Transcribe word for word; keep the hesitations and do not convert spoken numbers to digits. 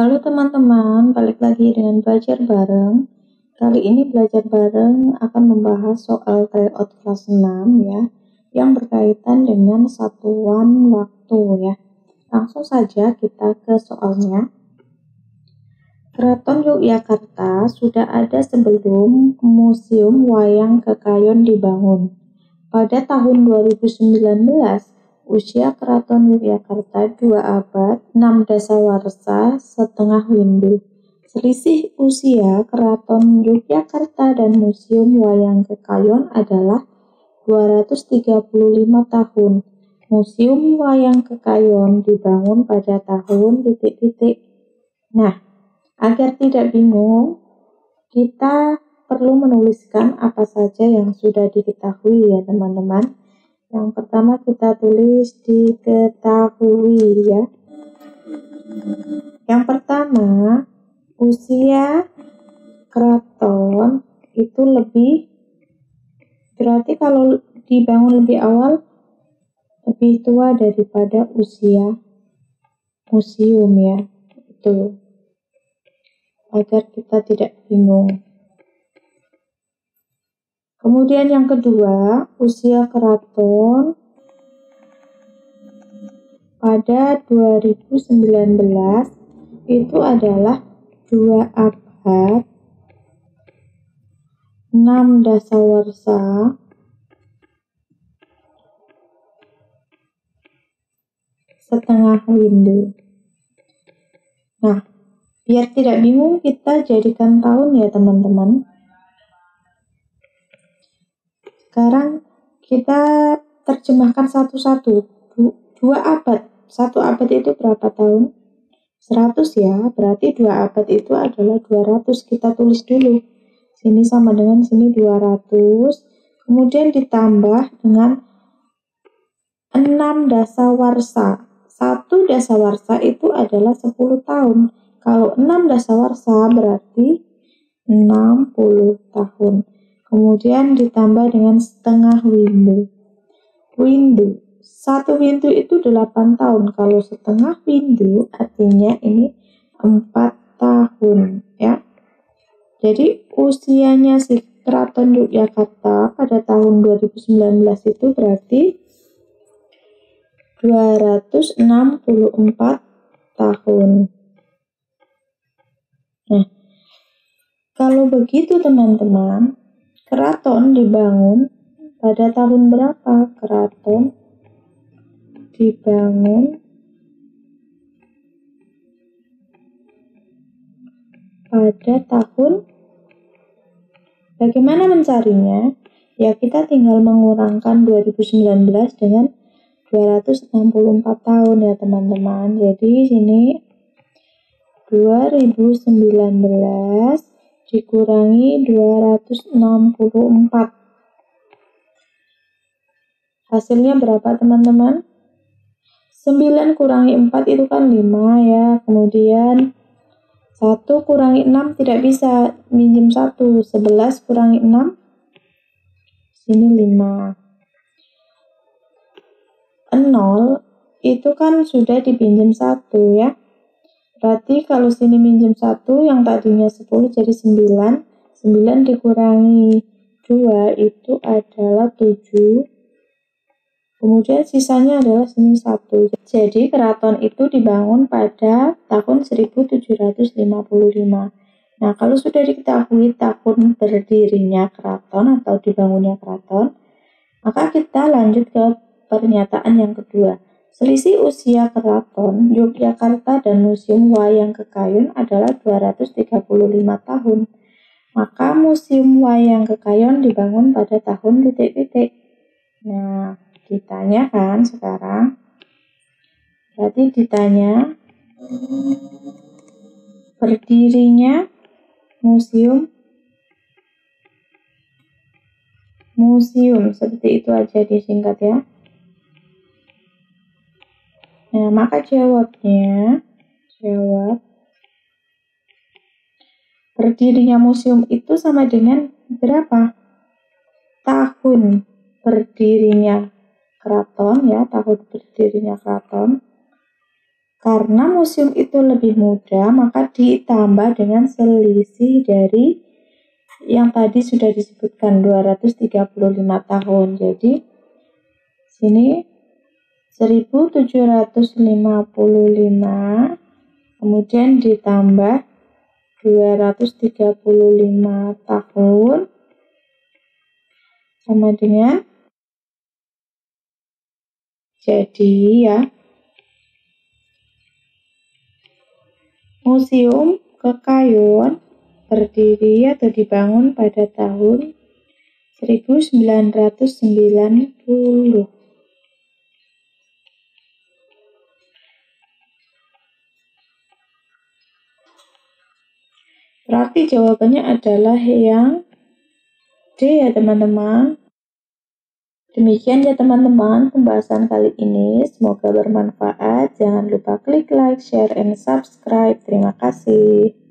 Halo teman-teman, balik lagi dengan belajar bareng. Kali ini belajar bareng akan membahas soal tryout kelas enam ya, yang berkaitan dengan satuan waktu ya. Langsung saja kita ke soalnya. Keraton Yogyakarta sudah ada sebelum Museum Wayang Kekayon dibangun. Pada tahun dua ribu sembilan belas, usia Keraton Yogyakarta dua abad, enam dasawarsa, setengah windu. Selisih usia Keraton Yogyakarta dan Museum Wayang Kekayon adalah dua ratus tiga puluh lima tahun. Museum Wayang Kekayon dibangun pada tahun titik-titik. Nah, agar tidak bingung, kita perlu menuliskan apa saja yang sudah diketahui ya teman-teman. Yang pertama kita tulis diketahui ya. Yang pertama, usia keraton itu lebih, berarti kalau dibangun lebih awal lebih tua daripada usia museum ya. Itu agar kita tidak bingung. Kemudian yang kedua, usia keraton pada dua ribu sembilan belas itu adalah dua abad, enam dasawarsa, setengah windu. Nah, biar tidak bingung, kita jadikan tahun ya teman-teman. Sekarang kita terjemahkan satu-satu. Dua abad, satu abad itu berapa tahun? seratus ya, berarti dua abad itu adalah dua ratus. Kita tulis dulu. Sini sama dengan sini dua ratus. Kemudian ditambah dengan enam dasawarsa. Satu dasawarsa itu adalah sepuluh tahun. Kalau enam dasawarsa berarti enam puluh tahun. Kemudian ditambah dengan setengah windu. Windu. Satu windu itu delapan tahun. Kalau setengah windu artinya ini empat tahun ya. Jadi usianya si Keraton Yogyakarta pada tahun dua ribu sembilan belas itu berarti dua ratus enam puluh empat tahun. Nah, kalau begitu teman-teman, keraton dibangun pada tahun berapa? Keraton dibangun pada tahun, bagaimana mencarinya? Ya, kita tinggal mengurangkan dua ribu sembilan belas dengan dua ratus enam puluh empat tahun ya teman-teman. Jadi sini dua ribu sembilan belas dikurangi dua ratus enam puluh empat. Hasilnya berapa teman-teman? sembilan kurangi empat itu kan lima ya. Kemudian satu kurangi enam tidak bisa, minjem satu. sebelas kurangi enam, sini lima. nol itu kan sudah dipinjam satu ya. Berarti kalau sini minjem satu, yang tadinya sepuluh jadi sembilan. sembilan dikurangi dua itu adalah tujuh. Kemudian sisanya adalah sini satu. Jadi keraton itu dibangun pada tahun seribu tujuh ratus lima puluh lima. Nah, kalau sudah diketahui tahun berdirinya keraton atau dibangunnya keraton, maka kita lanjut ke pernyataan yang kedua. Selisih usia keraton Yogyakarta dan Museum Wayang Kekayon adalah dua ratus tiga puluh lima tahun. Maka Museum Wayang Kekayon dibangun pada tahun titik-titik. Nah, ditanya kan sekarang. Berarti ditanya berdirinya museum museum seperti itu aja disingkat ya. Nah, maka jawabnya jawab berdirinya museum itu sama dengan berapa? Tahun berdirinya keraton ya, tahun berdirinya keraton Karena museum itu lebih muda, maka ditambah dengan selisih dari yang tadi sudah disebutkan dua ratus tiga puluh lima tahun. Jadi sini seribu tujuh ratus lima puluh lima kemudian ditambah dua ratus tiga puluh lima tahun sama dengan jadi ya Museum Kekayon berdiri atau dibangun pada tahun seribu sembilan ratus sembilan puluh. Berarti jawabannya adalah yang D ya teman-teman. Demikian ya teman-teman pembahasan kali ini. Semoga bermanfaat. Jangan lupa klik like, share, and subscribe. Terima kasih.